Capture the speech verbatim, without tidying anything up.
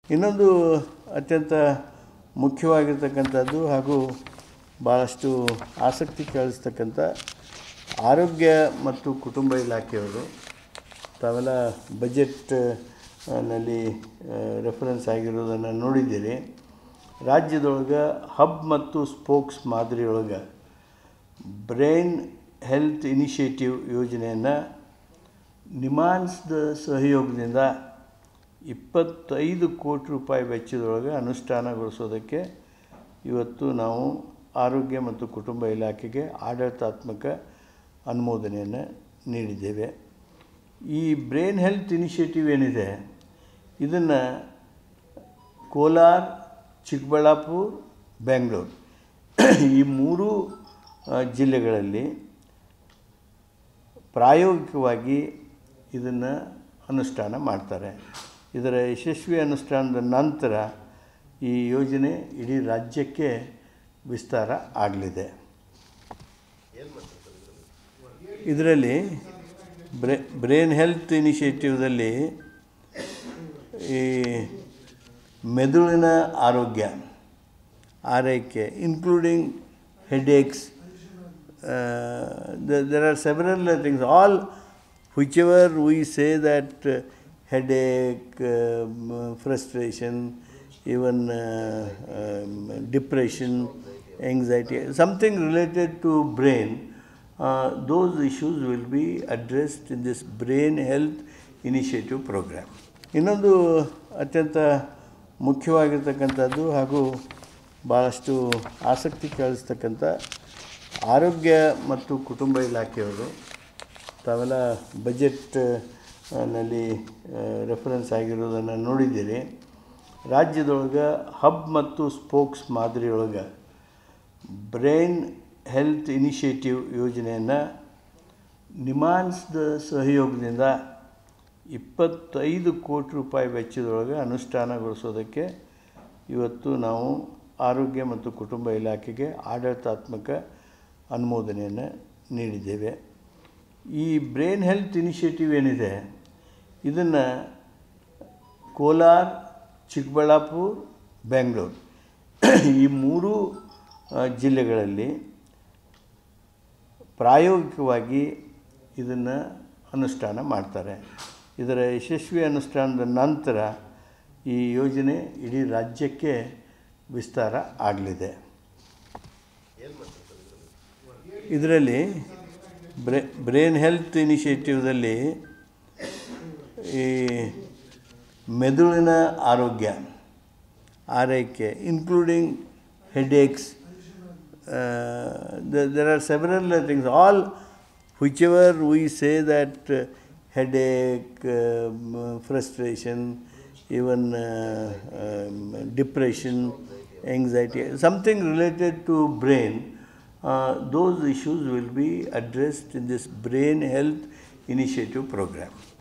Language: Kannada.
ಇನ್ನೊಂದು ಅತ್ಯಂತ ಮುಖ್ಯವಾಗಿರ್ತಕ್ಕಂಥದ್ದು ಹಾಗೂ ಭಾಳಷ್ಟು ಆಸಕ್ತಿ ಕೇಳಿಸ್ತಕ್ಕಂಥ ಆರೋಗ್ಯ ಮತ್ತು ಕುಟುಂಬ ಇಲಾಖೆಯವರು ತಾವೆಲ್ಲ ಬಜೆಟ್ ನಲ್ಲಿ ರೆಫರೆನ್ಸ್ ಆಗಿರೋದನ್ನು ನೋಡಿದ್ದೀರಿ. ರಾಜ್ಯದೊಳಗೆ ಹಬ್ ಮತ್ತು ಸ್ಪೋಕ್ಸ್ ಮಾದರಿಯೊಳಗೆ ಬ್ರೈನ್ ಹೆಲ್ತ್ ಇನಿಷಿಯೇಟಿವ್ ಯೋಜನೆಯನ್ನು ನಿಮಾನ್ಸ್ದ ಸಹಯೋಗದಿಂದ ಇಪ್ಪತ್ತೈದು ಕೋಟಿ ರೂಪಾಯಿ ವೆಚ್ಚದೊಳಗೆ ಅನುಷ್ಠಾನಗೊಳಿಸೋದಕ್ಕೆ ಇವತ್ತು ನಾವು ಆರೋಗ್ಯ ಮತ್ತು ಕುಟುಂಬ ಇಲಾಖೆಗೆ ಆಡಳಿತಾತ್ಮಕ ಅನುಮೋದನೆಯನ್ನು ನೀಡಿದ್ದೇವೆ. ಈ ಬ್ರೈನ್ ಹೆಲ್ತ್ ಇನಿಷಿಯೇಟಿವ್ ಏನಿದೆ ಇದನ್ನು ಕೋಲಾರ, ಚಿಕ್ಕಬಳ್ಳಾಪುರ, ಬೆಂಗಳೂರು ಈ ಮೂರು ಜಿಲ್ಲೆಗಳಲ್ಲಿ ಪ್ರಾಯೋಗಿಕವಾಗಿ ಇದನ್ನು ಅನುಷ್ಠಾನ ಮಾಡ್ತಾರೆ. ಇದರ ಯಶಸ್ವಿ ಅನುಷ್ಠಾನದ ನಂತರ ಈ ಯೋಜನೆ ಇಡೀ ರಾಜ್ಯಕ್ಕೆ ವಿಸ್ತಾರ ಆಗಲಿದೆ. ಇದರಲ್ಲಿ ಬ್ರೇ ಬ್ರೈನ್ ಹೆಲ್ತ್ ಇನಿಷಿಯೇಟಿವ್ದಲ್ಲಿ ಈ ಮೆದುಳಿನ ಆರೋಗ್ಯ ಆರೈಕೆ including headaches, there are several things, all whichever we say that uh, headache, uh, frustration, even uh, um, depression, anxiety, something related to brain, uh, those issues will be addressed in this brain health initiative program. ಇನ್ನೊಂದು ಅತ್ಯಂತ ಮುಖ್ಯವಾಗಿರ್ತಕ್ಕಂಥದ್ದು ಹಾಗೂ ಭಾಳಷ್ಟು ಆಸಕ್ತಿ ಕೇಳಿಸ್ತಕ್ಕಂಥ ಆರೋಗ್ಯ ಮತ್ತು ಕುಟುಂಬ ಇಲಾಖೆಯವರು ತಾವೆಲ್ಲ ಬಜೆಟ್ ನಲ್ಲಿ ರೆಫರೆನ್ಸ್ ಆಗಿರೋದನ್ನು ನೋಡಿದ್ದೀರಿ. ರಾಜ್ಯದೊಳಗೆ ಹಬ್ ಮತ್ತು ಸ್ಪೋಕ್ಸ್ ಮಾದರಿಯೊಳಗೆ ಬ್ರೈನ್ ಹೆಲ್ತ್ ಇನಿಷಿಯೇಟಿವ್ ಯೋಜನೆಯನ್ನು ನಿಮಾನ್ಸ್ದ ಸಹಯೋಗದಿಂದ ಇಪ್ಪತ್ತೈದು ಕೋಟಿ ರೂಪಾಯಿ ವೆಚ್ಚದೊಳಗೆ ಅನುಷ್ಠಾನಗೊಳಿಸೋದಕ್ಕೆ ಇವತ್ತು ನಾವು ಆರೋಗ್ಯ ಮತ್ತು ಕುಟುಂಬ ಇಲಾಖೆಗೆ ಆಡಳಿತಾತ್ಮಕ ಅನುಮೋದನೆಯನ್ನು ನೀಡಿದ್ದೇವೆ. ಈ ಬ್ರೈನ್ ಹೆಲ್ತ್ ಇನಿಷಿಯೇಟಿವ್ ಏನಿದೆ ಇದನ್ನು ಕೋಲಾರ, ಚಿಕ್ಕಬಳ್ಳಾಪುರ, ಬೆಂಗಳೂರು ಈ ಮೂರು ಜಿಲ್ಲೆಗಳಲ್ಲಿ ಪ್ರಾಯೋಗಿಕವಾಗಿ ಇದನ್ನು ಅನುಷ್ಠಾನ ಮಾಡ್ತಾರೆ. ಇದರ ಯಶಸ್ವಿ ಅನುಷ್ಠಾನದ ನಂತರ ಈ ಯೋಜನೆ ಇಡೀ ರಾಜ್ಯಕ್ಕೆ ವಿಸ್ತಾರ ಆಗಲಿದೆ. ಇದರಲ್ಲಿ ಬ್ರೇ ಬ್ರೈನ್ ಹೆಲ್ತ್ ಇನಿಷಿಯೇಟಿವ್ದಲ್ಲಿ ಈ ಮೆದುಳಿನ ಆರೋಗ್ಯ ಆರೈಕೆ including headaches, there are several things, all whichever we say that uh, headache, uh, frustration, even uh, um, depression, anxiety, something related to brain, uh, those issues will be addressed in this brain health initiative program.